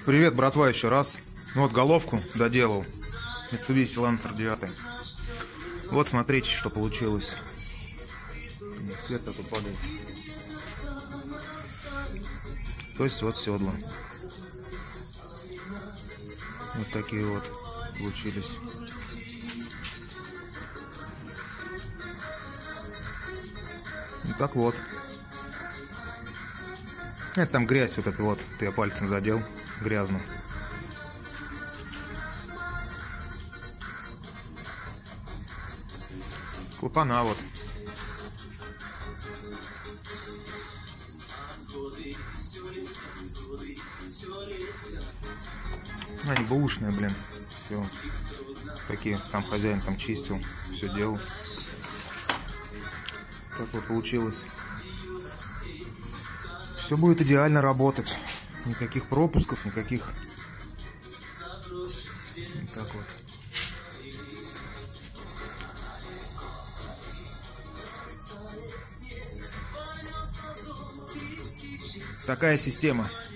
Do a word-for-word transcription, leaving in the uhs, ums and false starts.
Привет, братва, еще раз. Ну вот головку доделал. Mitsubishi Lancer девять. Вот смотрите, что получилось. Свет тут падает. То есть вот седла. Вот такие вот получились. И так вот. Это там грязь вот эта вот. Я пальцем задел. Грязно. Клапана вот. Они бэушные, блин. Все. Такие сам хозяин там чистил. Все делал. Так вот получилось. Все будет идеально работать. Никаких пропусков, никаких. Вот так вот. Такая система.